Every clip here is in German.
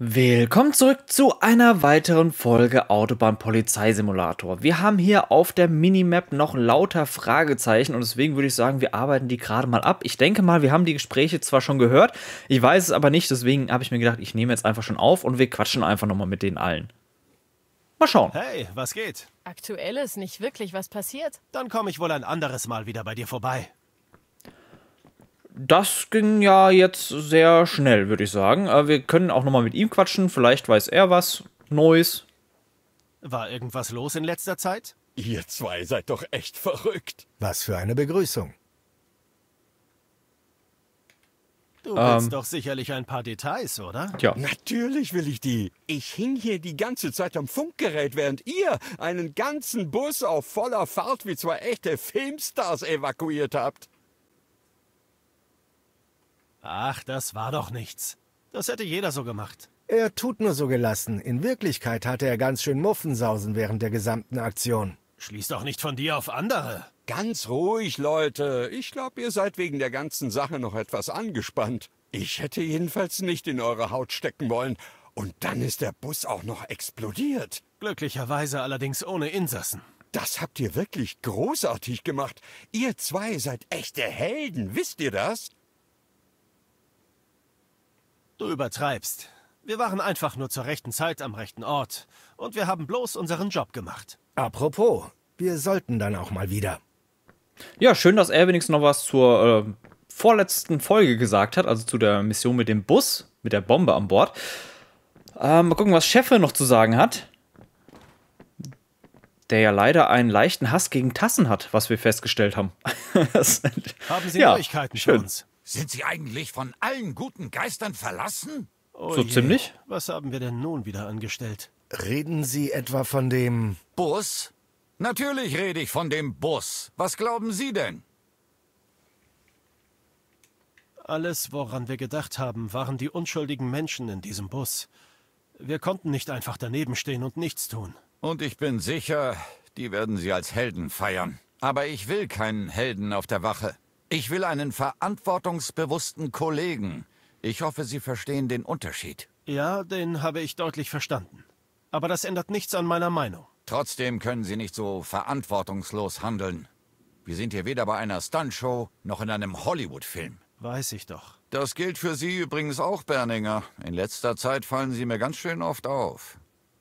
Willkommen zurück zu einer weiteren Folge Autobahn-Polizeisimulator. Wir haben hier auf der Minimap noch lauter Fragezeichen und deswegen würde ich sagen, wir arbeiten die gerade mal ab. Ich denke mal, wir haben die Gespräche zwar schon gehört, ich weiß es aber nicht, deswegen habe ich mir gedacht, ich nehme jetzt einfach schon auf und wir quatschen einfach nochmal mit denen allen. Mal schauen. Hey, was geht? Aktuell ist nicht wirklich was passiert. Dann komme ich wohl ein anderes Mal wieder bei dir vorbei. Das ging ja jetzt sehr schnell, würde ich sagen. Wir können auch nochmal mit ihm quatschen, vielleicht weiß er was Neues. War irgendwas los in letzter Zeit? Ihr zwei seid doch echt verrückt. Was für eine Begrüßung. Du willst doch sicherlich ein paar Details, oder? Ja. Natürlich will ich die. Ich hing hier die ganze Zeit am Funkgerät, während ihr einen ganzen Bus auf voller Fahrt wie zwei echte Filmstars evakuiert habt. Ach, das war doch nichts. Das hätte jeder so gemacht. Er tut nur so gelassen. In Wirklichkeit hatte er ganz schön Muffensausen während der gesamten Aktion. Schließ doch nicht von dir auf andere. Ganz ruhig, Leute. Ich glaube, ihr seid wegen der ganzen Sache noch etwas angespannt. Ich hätte jedenfalls nicht in eure Haut stecken wollen. Und dann ist der Bus auch noch explodiert. Glücklicherweise allerdings ohne Insassen. Das habt ihr wirklich großartig gemacht. Ihr zwei seid echte Helden, wisst ihr das? Du übertreibst. Wir waren einfach nur zur rechten Zeit am rechten Ort. Und wir haben bloß unseren Job gemacht. Apropos, wir sollten dann auch mal wieder. Ja, schön, dass er wenigstens noch was zur vorletzten Folge gesagt hat, also zu der Mission mit dem Bus, mit der Bombe an Bord. Mal gucken, was Cheffe noch zu sagen hat. Der ja leider einen leichten Hass gegen Tassen hat, was wir festgestellt haben. Haben Sie Ja, Neuigkeiten für schön. uns? Sind Sie eigentlich von allen guten Geistern verlassen? Oh So je. ziemlich? Was haben wir denn nun wieder angestellt? Reden Sie etwa von dem... Bus? Natürlich rede ich von dem Bus. Was glauben Sie denn? Alles, woran wir gedacht haben, waren die unschuldigen Menschen in diesem Bus. Wir konnten nicht einfach daneben stehen und nichts tun. Und ich bin sicher, die werden Sie als Helden feiern. Aber ich will keinen Helden auf der Wache. Ich will einen verantwortungsbewussten Kollegen. Ich hoffe, Sie verstehen den Unterschied. Ja, den habe ich deutlich verstanden. Aber das ändert nichts an meiner Meinung. Trotzdem können Sie nicht so verantwortungslos handeln. Wir sind hier weder bei einer Stuntshow noch in einem Hollywood-Film. Weiß ich doch. Das gilt für Sie übrigens auch, Berninger. In letzter Zeit fallen Sie mir ganz schön oft auf.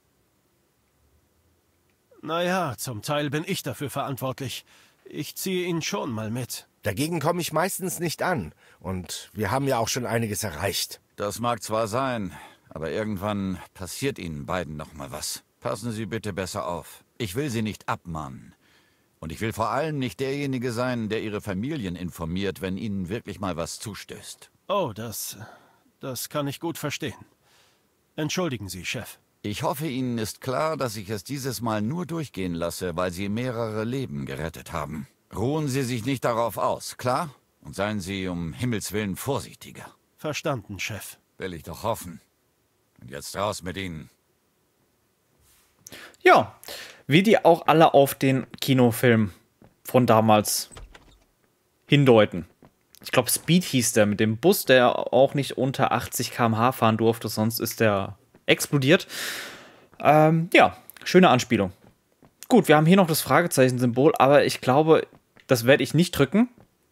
Naja, zum Teil bin ich dafür verantwortlich. Ich ziehe ihn schon mal mit. Dagegen komme ich meistens nicht an. Und wir haben ja auch schon einiges erreicht. Das mag zwar sein, aber irgendwann passiert Ihnen beiden noch mal was. Passen Sie bitte besser auf. Ich will Sie nicht abmahnen. Und ich will vor allem nicht derjenige sein, der Ihre Familien informiert, wenn Ihnen wirklich mal was zustößt. Oh, das kann ich gut verstehen. Entschuldigen Sie, Chef. Ich hoffe, Ihnen ist klar, dass ich es dieses Mal nur durchgehen lasse, weil Sie mehrere Leben gerettet haben. Ruhen Sie sich nicht darauf aus, klar? Und seien Sie um Himmels Willen vorsichtiger. Verstanden, Chef. Will ich doch hoffen. Und jetzt raus mit Ihnen. Ja, wie die auch alle auf den Kinofilm von damals hindeuten. Ich glaube, Speed hieß der mit dem Bus, der auch nicht unter 80 km/h fahren durfte, sonst ist der explodiert. Ja, schöne Anspielung. Gut, wir haben hier noch das Fragezeichen-Symbol, aber ich glaube, das werde ich nicht drücken,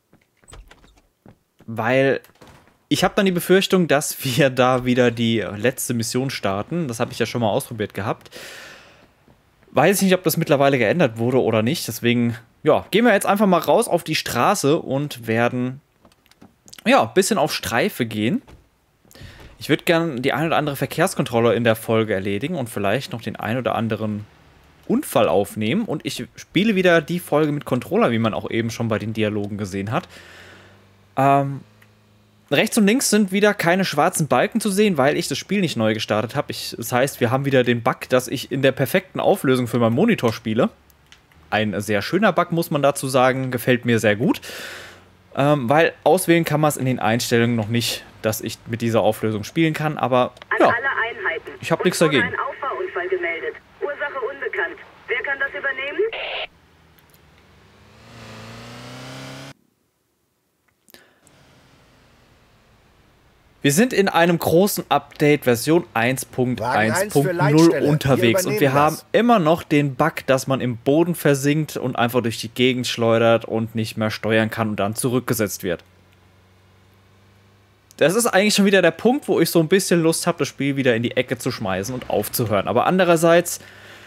weil ich habe dann die Befürchtung, dass wir da wieder die letzte Mission starten. Das habe ich ja schon mal ausprobiert gehabt. Weiß nicht, ob das mittlerweile geändert wurde oder nicht. Deswegen, ja, gehen wir jetzt einfach mal raus auf die Straße und werden, ja, ein bisschen auf Streife gehen. Ich würde gerne die ein oder andere Verkehrskontrolle in der Folge erledigen und vielleicht noch den ein oder anderen Unfall aufnehmen. Und ich spiele wieder die Folge mit Controller, wie man auch eben schon bei den Dialogen gesehen hat. Rechts und links sind wieder keine schwarzen Balken zu sehen, weil ich das Spiel nicht neu gestartet habe. Das heißt, wir haben wieder den Bug, dass ich in der perfekten Auflösung für meinen Monitor spiele. Ein sehr schöner Bug, muss man dazu sagen. Gefällt mir sehr gut. Weil auswählen kann man es in den Einstellungen noch nicht, dass ich mit dieser Auflösung spielen kann. Aber An ja, alle Einheiten. ich habe nichts Uns wurde dagegen. ein Auffahrunfall gemeldet. Ursache unbekannt. Wer kann das übernehmen? Wir sind in einem großen Update Version Wagen 1 für 1.1.0 Leitstelle. unterwegs Wir und wir übernehmen haben das. immer noch den Bug, dass man im Boden versinkt und einfach durch die Gegend schleudert und nicht mehr steuern kann und dann zurückgesetzt wird. Das ist eigentlich schon wieder der Punkt, wo ich so ein bisschen Lust habe, das Spiel wieder in die Ecke zu schmeißen und aufzuhören. Aber andererseits,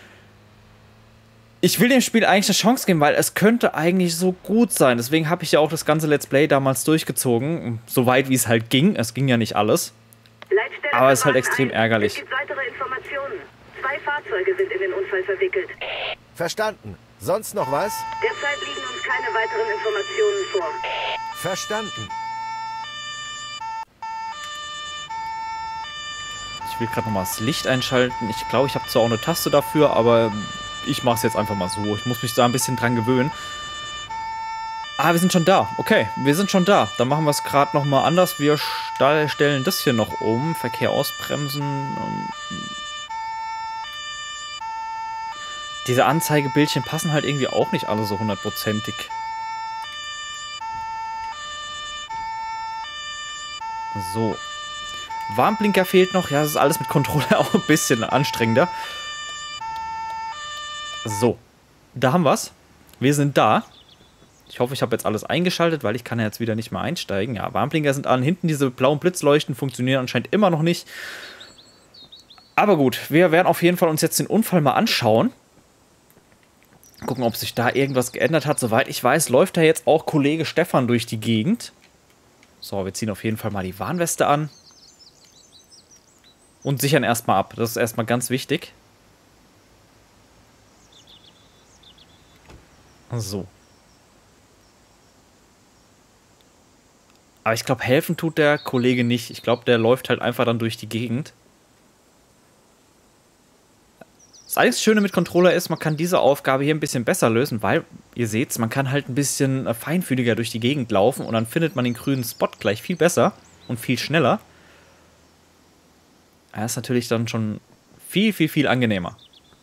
ich will dem Spiel eigentlich eine Chance geben, weil es könnte eigentlich so gut sein. Deswegen habe ich ja auch das ganze Let's Play damals durchgezogen, so weit wie es halt ging. Es ging ja nicht alles. Leitstelle Aber es ist halt Wagen extrem 1. ärgerlich. Es gibt weitere Informationen. 2 Fahrzeuge sind in den Unfall verwickelt. Verstanden. Sonst noch was? Derzeit liegen uns keine weiteren Informationen vor. Verstanden. Ich will gerade nochmal das Licht einschalten. Ich glaube, ich habe zwar auch eine Taste dafür, aber ich mache es jetzt einfach mal so. Ich muss mich da ein bisschen dran gewöhnen. Ah, wir sind schon da. Okay, wir sind schon da. Dann machen wir es gerade nochmal anders. Wir stellen das hier noch um. Verkehr ausbremsen. Diese Anzeigebildchen passen halt irgendwie auch nicht alle so hundertprozentig. So. Warnblinker fehlt noch. Ja, das ist alles mit Controller auch ein bisschen anstrengender. So. Da haben wir's. Wir sind da. Ich hoffe, ich habe jetzt alles eingeschaltet, weil ich kann ja jetzt wieder nicht mehr einsteigen. Ja, Warnblinker sind an. Hinten diese blauen Blitzleuchten funktionieren anscheinend immer noch nicht. Aber gut, wir werden auf jeden Fall uns jetzt den Unfall mal anschauen. Gucken, ob sich da irgendwas geändert hat. Soweit ich weiß, läuft da jetzt auch Kollege Stefan durch die Gegend. So, wir ziehen auf jeden Fall mal die Warnweste an. Und sichern erstmal ab. Das ist erstmal ganz wichtig. So. Aber ich glaube, helfen tut der Kollege nicht. Ich glaube, der läuft halt einfach dann durch die Gegend. Das einzige Schöne mit Controller ist, man kann diese Aufgabe hier ein bisschen besser lösen, weil, ihr seht, man kann halt ein bisschen feinfühliger durch die Gegend laufen und dann findet man den grünen Spot gleich viel besser und viel schneller. Das ist natürlich dann schon viel, viel, viel angenehmer.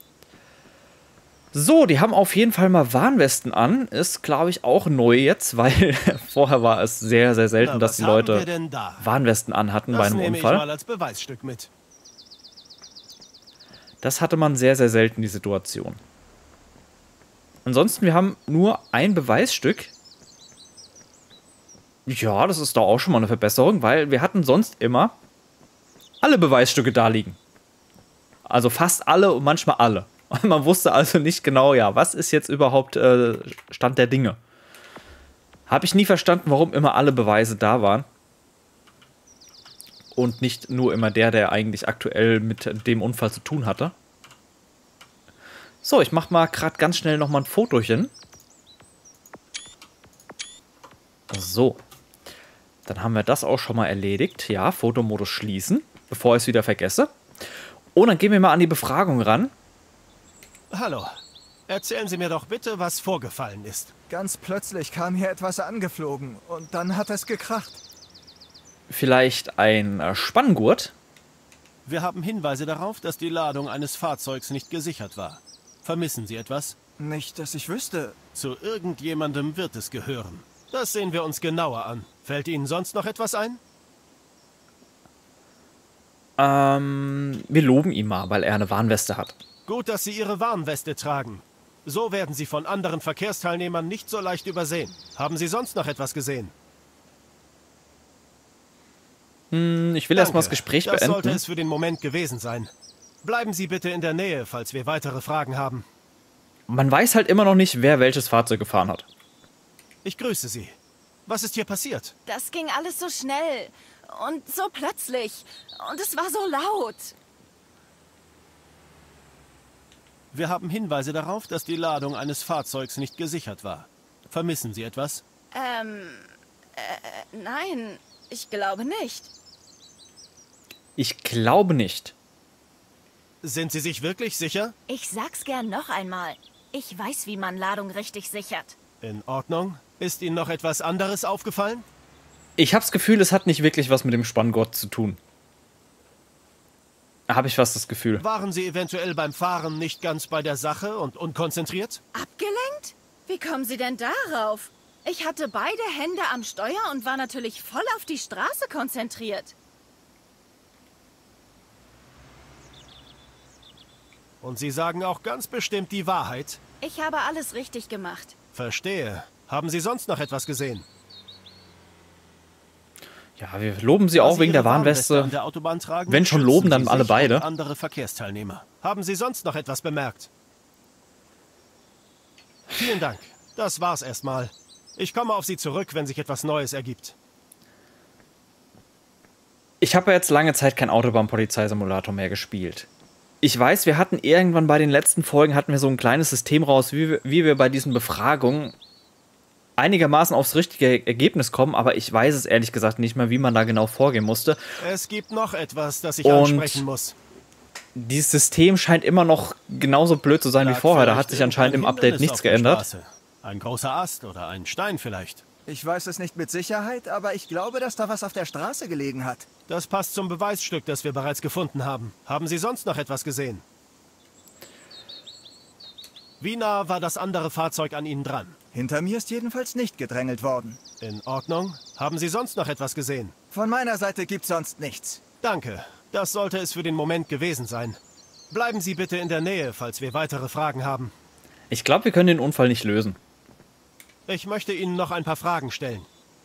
So, die haben auf jeden Fall mal Warnwesten an. Ist, glaube ich, auch neu jetzt, weil vorher war es sehr, sehr selten, Na, dass was die haben Leute wir denn da? Warnwesten anhatten bei Das einem nehme ich Unfall. mal als Beweisstück mit. Das hatte man sehr, sehr selten, die Situation. Ansonsten, wir haben nur ein Beweisstück. Ja, das ist doch auch schon mal eine Verbesserung, weil wir hatten sonst immer alle Beweisstücke da liegen. Also fast alle und manchmal alle. Und man wusste also nicht genau, ja, was ist jetzt überhaupt Stand der Dinge. Habe ich nie verstanden, warum immer alle Beweise da waren. Und nicht nur immer der eigentlich aktuell mit dem Unfall zu tun hatte. So, ich mache mal gerade ganz schnell nochmal ein Fotochen. So. Dann haben wir das auch schon mal erledigt. Ja, Fotomodus schließen, bevor ich es wieder vergesse. Und dann gehen wir mal an die Befragung ran. Hallo. Erzählen Sie mir doch bitte, was vorgefallen ist. Ganz plötzlich kam hier etwas angeflogen und dann hat es gekracht. Vielleicht ein Spanngurt. Wir haben Hinweise darauf, dass die Ladung eines Fahrzeugs nicht gesichert war. Vermissen Sie etwas? Nicht, dass ich wüsste. Zu irgendjemandem wird es gehören. Das sehen wir uns genauer an. Fällt Ihnen sonst noch etwas ein? Wir loben ihn mal, weil er eine Warnweste hat. Gut, dass Sie Ihre Warnweste tragen. So werden Sie von anderen Verkehrsteilnehmern nicht so leicht übersehen. Haben Sie sonst noch etwas gesehen? Ich will erstmal das Gespräch Das sollte beenden. es für den Moment gewesen sein. Bleiben Sie bitte in der Nähe, falls wir weitere Fragen haben. Man weiß halt immer noch nicht, wer welches Fahrzeug gefahren hat. Ich grüße Sie. Was ist hier passiert? Das ging alles so schnell und so plötzlich. Und es war so laut. Wir haben Hinweise darauf, dass die Ladung eines Fahrzeugs nicht gesichert war. Vermissen Sie etwas? Nein, ich glaube nicht. Ich glaube nicht. Sind Sie sich wirklich sicher? Ich sag's gern noch einmal. Ich weiß, wie man Ladung richtig sichert. In Ordnung. Ist Ihnen noch etwas anderes aufgefallen? Ich habe das Gefühl, es hat nicht wirklich was mit dem Spanngurt zu tun. Habe ich fast das Gefühl. Waren Sie eventuell beim Fahren nicht ganz bei der Sache und unkonzentriert? Abgelenkt? Wie kommen Sie denn darauf? Ich hatte beide Hände am Steuer und war natürlich voll auf die Straße konzentriert. Und Sie sagen auch ganz bestimmt die Wahrheit? Ich habe alles richtig gemacht. Verstehe. Haben Sie sonst noch etwas gesehen? Ja, wir loben sie Da auch Sie wegen der Ihre Warnweste Warnweste. an der Autobahn tragen, Wenn schon schützen loben, dann Sie alle sich beide. und andere Verkehrsteilnehmer. Haben Sie sonst noch etwas bemerkt? Vielen Dank. Das war's erstmal. Ich komme auf Sie zurück, wenn sich etwas Neues ergibt. Ich habe ja jetzt lange Zeit kein Autobahn-Polizeisimulator mehr gespielt. Ich weiß, wir hatten irgendwann bei den letzten Folgen hatten wir so ein kleines System raus, wie wir bei diesen Befragungen einigermaßen aufs richtige Ergebnis kommen, aber ich weiß es ehrlich gesagt nicht mehr, wie man da genau vorgehen musste. Es gibt noch etwas, das ich Und ansprechen muss. dieses System scheint immer noch genauso blöd zu sein wie Lag vorher. Da hat vielleicht sich anscheinend im irgendein Update Hindernis nichts auf der geändert. Straße? Ein großer Ast oder ein Stein vielleicht. Ich weiß es nicht mit Sicherheit, aber ich glaube, dass da was auf der Straße gelegen hat. Das passt zum Beweisstück, das wir bereits gefunden haben. Haben Sie sonst noch etwas gesehen? Wie nah war das andere Fahrzeug an Ihnen dran? Hinter mir ist jedenfalls nicht gedrängelt worden. In Ordnung. Haben Sie sonst noch etwas gesehen? Von meiner Seite gibt's sonst nichts. Danke. Das sollte es für den Moment gewesen sein. Bleiben Sie bitte in der Nähe, falls wir weitere Fragen haben. Ich glaube, wir können den Unfall nicht lösen. Ich möchte Ihnen noch ein paar Fragen stellen.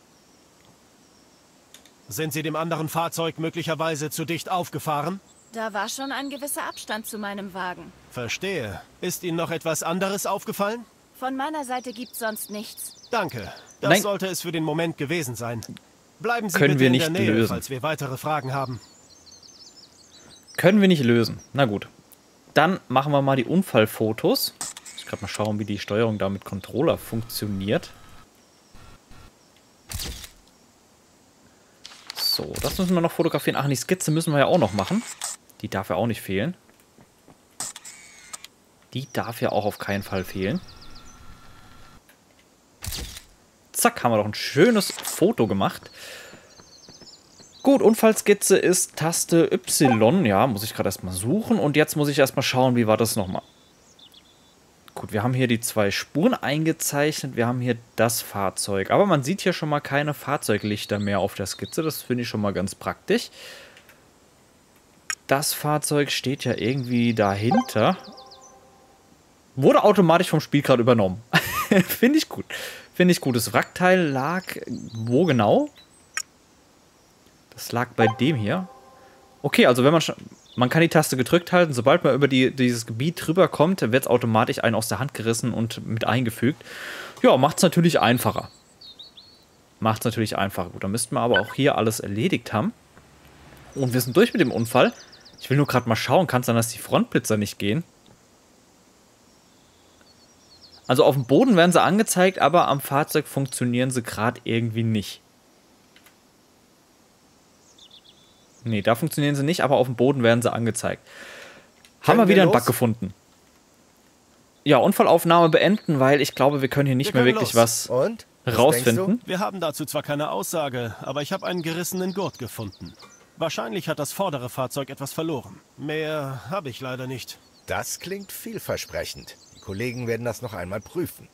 Sind Sie dem anderen Fahrzeug möglicherweise zu dicht aufgefahren? Da war schon ein gewisser Abstand zu meinem Wagen. Verstehe. Ist Ihnen noch etwas anderes aufgefallen? Von meiner Seite gibt's sonst nichts. Danke. Das Nein. sollte es für den Moment gewesen sein. Bleiben Sie Können bitte wir in nicht der Nähe, lösen. falls wir weitere Fragen haben. Können wir nicht lösen. Na gut. Dann machen wir mal die Unfallfotos. Ich gerade mal schauen, wie die Steuerung da mit Controller funktioniert. So, das müssen wir noch fotografieren. Ach, die Skizze müssen wir ja auch noch machen. Die darf ja auch nicht fehlen. Die darf ja auch auf keinen Fall fehlen. Zack, haben wir doch ein schönes Foto gemacht. Gut, Unfallskizze ist Taste Y. Ja, muss ich gerade erstmal suchen. Und jetzt muss ich erstmal schauen, wie war das nochmal. Gut, wir haben hier die 2 Spuren eingezeichnet. Wir haben hier das Fahrzeug. Aber man sieht hier schon mal keine Fahrzeuglichter mehr auf der Skizze. Das finde ich schon mal ganz praktisch. Das Fahrzeug steht ja irgendwie dahinter. Wurde automatisch vom Spiel gerade übernommen. Finde ich gut. Finde ich gut. Das Wrackteil lag wo genau? Das lag bei dem hier. Okay, also wenn man kann die Taste gedrückt halten, sobald man über dieses Gebiet drüber kommt, wird es automatisch einen aus der Hand gerissen und mit eingefügt. Ja, macht es natürlich einfacher. Macht es natürlich einfacher. Gut, dann müssten wir aber auch hier alles erledigt haben. Und wir sind durch mit dem Unfall. Ich will nur gerade mal schauen, kann es sein, dass die Frontblitzer nicht gehen? Also auf dem Boden werden sie angezeigt, aber am Fahrzeug funktionieren sie gerade irgendwie nicht. Nee, da funktionieren sie nicht, aber auf dem Boden werden sie angezeigt. Haben wir wieder einen Bug gefunden. Ja, Unfallaufnahme beenden, weil ich glaube, wir können hier nicht mehr wirklich was Und? Was rausfinden. denkst Wir haben dazu zwar keine Aussage, aber ich habe einen gerissenen Gurt gefunden. Wahrscheinlich hat das vordere Fahrzeug etwas verloren. Mehr habe ich leider nicht. Das klingt vielversprechend. Die Kollegen werden das noch einmal prüfen.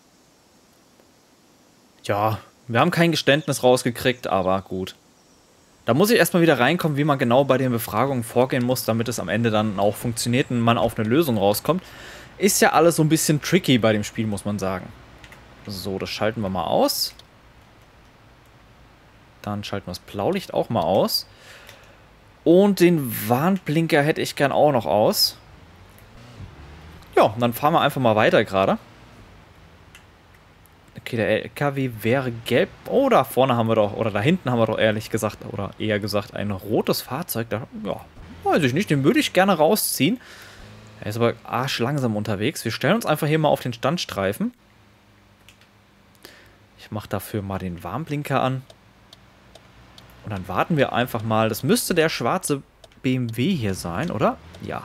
Ja, wir haben kein Geständnis rausgekriegt, aber gut. Da muss ich erstmal wieder reinkommen, wie man genau bei den Befragungen vorgehen muss, damit es am Ende dann auch funktioniert und man auf eine Lösung rauskommt. Ist ja alles so ein bisschen tricky bei dem Spiel, muss man sagen. So, das schalten wir mal aus. Dann schalten wir das Blaulicht auch mal aus. Und den Warnblinker hätte ich gern auch noch aus. Ja, dann fahren wir einfach mal weiter gerade. Okay, der LKW wäre gelb. Oh, da vorne haben wir doch, oder da hinten haben wir doch ehrlich gesagt, oder eher gesagt, ein rotes Fahrzeug. Da, ja, weiß ich nicht, den würde ich gerne rausziehen. Er ist aber arschlangsam unterwegs. Wir stellen uns einfach hier mal auf den Standstreifen. Ich mache dafür mal den Warnblinker an. Und dann warten wir einfach mal. Das müsste der schwarze BMW hier sein, oder? Ja.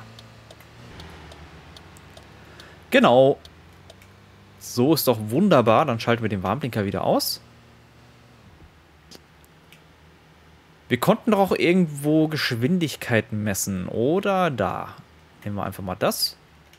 Genau. So ist doch wunderbar. Dann schalten wir den Warnblinker wieder aus. Wir konnten doch auch irgendwo Geschwindigkeiten messen. Oder da. Nehmen wir einfach mal das.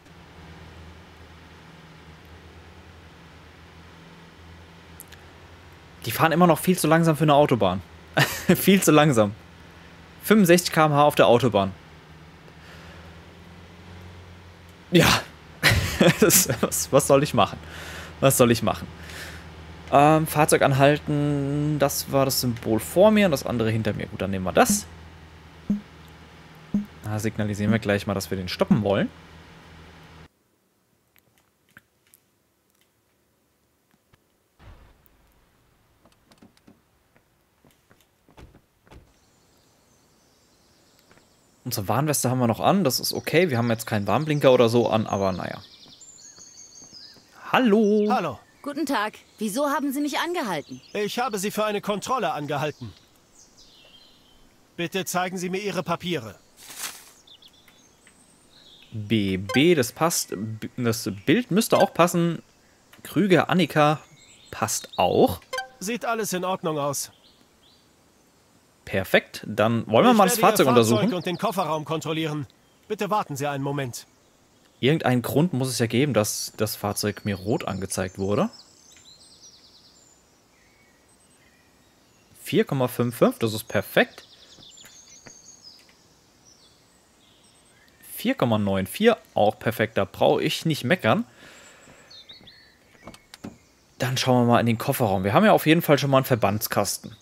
Die fahren immer noch viel zu langsam für eine Autobahn. Viel zu langsam. 65 km/h auf der Autobahn. Ja, was soll ich machen? Was soll ich machen? Fahrzeug anhalten, das war das Symbol vor mir und das andere hinter mir. Gut, dann nehmen wir das. Da signalisieren wir gleich mal, dass wir den stoppen wollen. Unsere Warnweste haben wir noch an, das ist okay. Wir haben jetzt keinen Warnblinker oder so an, aber naja. Hallo. Hallo. Guten Tag. Wieso haben Sie mich angehalten? Ich habe Sie für eine Kontrolle angehalten. Bitte zeigen Sie mir Ihre Papiere. BB, das passt. Das Bild müsste auch passen. Krüger, Annika, passt auch. Sieht alles in Ordnung aus. Perfekt, dann wollen wir mal das Fahrzeug Ihr untersuchen. Fahrzeug und den Kofferraum kontrollieren. Bitte warten Sie einen Moment. Irgendeinen Grund muss es ja geben, dass das Fahrzeug mir rot angezeigt wurde. 4,55, das ist perfekt. 4,94, auch perfekt, da brauche ich nicht meckern. Dann schauen wir mal in den Kofferraum. Wir haben ja auf jeden Fall schon mal einen Verbandskasten.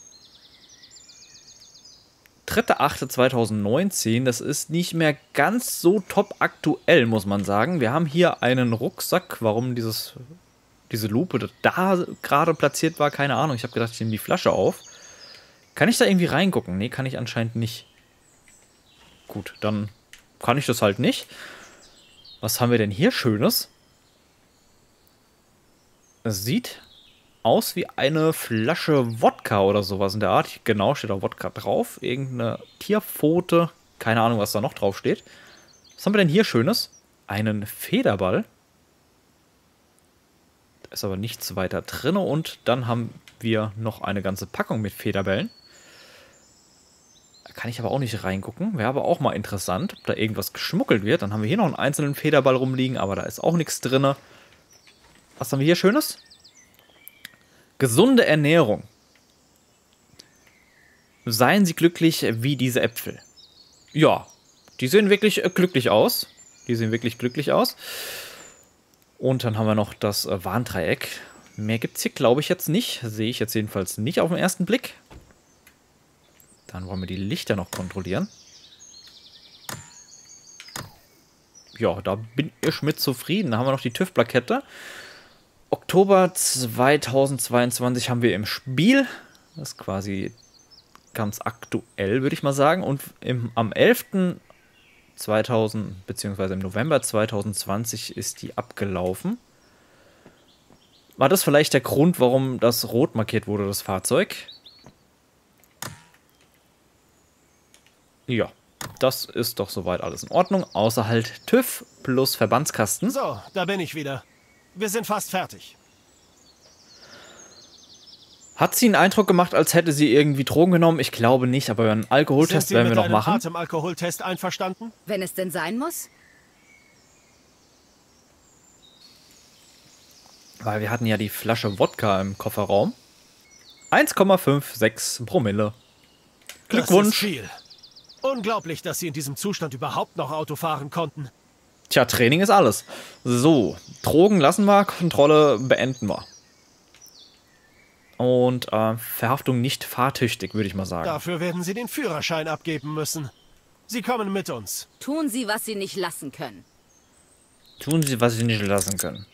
3.8.2019, das ist nicht mehr ganz so top aktuell, muss man sagen. Wir haben hier einen Rucksack. Warum diese Lupe da gerade platziert war, keine Ahnung. Ich habe gedacht, ich nehme die Flasche auf. Kann ich da irgendwie reingucken? Nee, kann ich anscheinend nicht. Gut, dann kann ich das halt nicht. Was haben wir denn hier Schönes? Es sieht aus wie eine Flasche Wodka oder sowas in der Art. Genau, steht da Wodka drauf. Irgendeine Tierpfote. Keine Ahnung, was da noch drauf steht. Was haben wir denn hier Schönes? Einen Federball. Da ist aber nichts weiter drin. Und dann haben wir noch eine ganze Packung mit Federbällen. Da kann ich aber auch nicht reingucken. Wäre aber auch mal interessant, ob da irgendwas geschmuggelt wird. Dann haben wir hier noch einen einzelnen Federball rumliegen, aber da ist auch nichts drin. Was haben wir hier Schönes? Gesunde Ernährung. Seien Sie glücklich wie diese Äpfel. Ja, die sehen wirklich glücklich aus. Die sehen wirklich glücklich aus. Und dann haben wir noch das Warndreieck. Mehr gibt es hier, glaube ich, jetzt nicht. Sehe ich jetzt jedenfalls nicht auf den ersten Blick. Dann wollen wir die Lichter noch kontrollieren. Ja, da bin ich mit zufrieden. Da haben wir noch die TÜV-Plakette. Oktober 2022 haben wir im Spiel. Das ist quasi ganz aktuell, würde ich mal sagen. Und am 11.2000, beziehungsweise im November 2020 ist die abgelaufen. War das vielleicht der Grund, warum das rot markiert wurde, das Fahrzeug? Ja, das ist doch soweit alles in Ordnung. Außer halt TÜV plus Verbandskasten. So, da bin ich wieder. Wir sind fast fertig. Hat sie einen Eindruck gemacht, als hätte sie irgendwie Drogen genommen? Ich glaube nicht, aber einen Alkoholtest werden wir noch machen. Sind Sie mit einem Atemalkoholtest einverstanden? Wenn es denn sein muss? Weil wir hatten ja die Flasche Wodka im Kofferraum. 1,56 Promille. Glückwunsch. Das ist viel. Unglaublich, dass Sie in diesem Zustand überhaupt noch Auto fahren konnten. Tja, Training ist alles. So, Drogen lassen wir, Kontrolle beenden wir. Und Verhaftung nicht fahrtüchtig, würde ich mal sagen. Dafür werden Sie den Führerschein abgeben müssen. Sie kommen mit uns. Tun Sie, was Sie nicht lassen können. Tun Sie, was Sie nicht lassen können.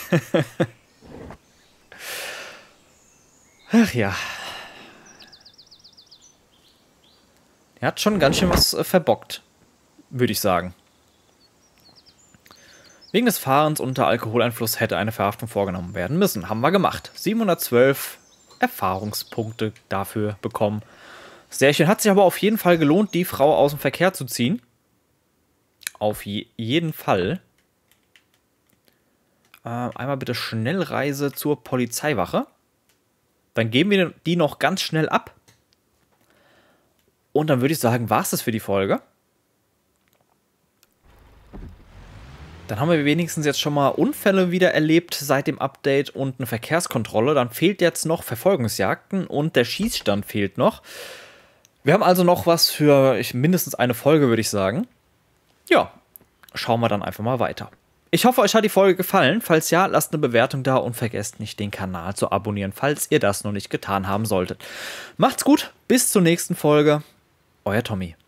Ach ja. Er hat schon ganz schön was verbockt, würde ich sagen. Wegen des Fahrens unter Alkoholeinfluss hätte eine Verhaftung vorgenommen werden müssen. Haben wir gemacht. 712 Erfahrungspunkte dafür bekommen. Sehr schön. Hat sich aber auf jeden Fall gelohnt, die Frau aus dem Verkehr zu ziehen. Auf jeden Fall. Einmal bitte Schnellreise zur Polizeiwache. Dann geben wir die noch ganz schnell ab. Und dann würde ich sagen, war es das für die Folge. Dann haben wir wenigstens jetzt schon mal Unfälle wieder erlebt seit dem Update und eine Verkehrskontrolle. Dann fehlt jetzt noch Verfolgungsjagden und der Schießstand fehlt noch. Wir haben also noch was für mindestens eine Folge, würde ich sagen. Ja, schauen wir dann einfach mal weiter. Ich hoffe, euch hat die Folge gefallen. Falls ja, lasst eine Bewertung da und vergesst nicht, den Kanal zu abonnieren, falls ihr das noch nicht getan haben solltet. Macht's gut, bis zur nächsten Folge. Euer Tommy.